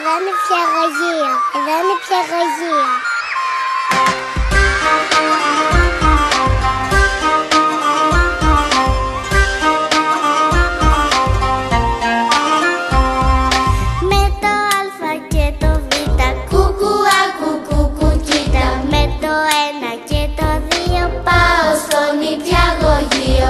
Εδώ είναι ψυχαγωγείο. Εδώ είναι ψυχαγωγείο. Με το Α και το Β, κουκουά, κουκου, κοίτα. Με το 1 και το 2, πάω στο νηπιαγωγείο.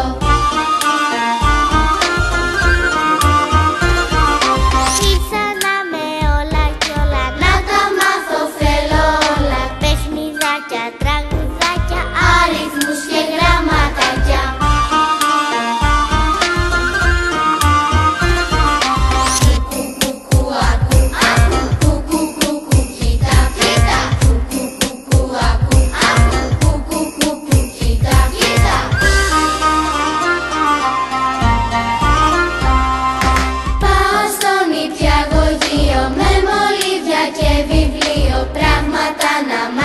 Με μολύβια και βιβλίο, πράγματα να μάθω.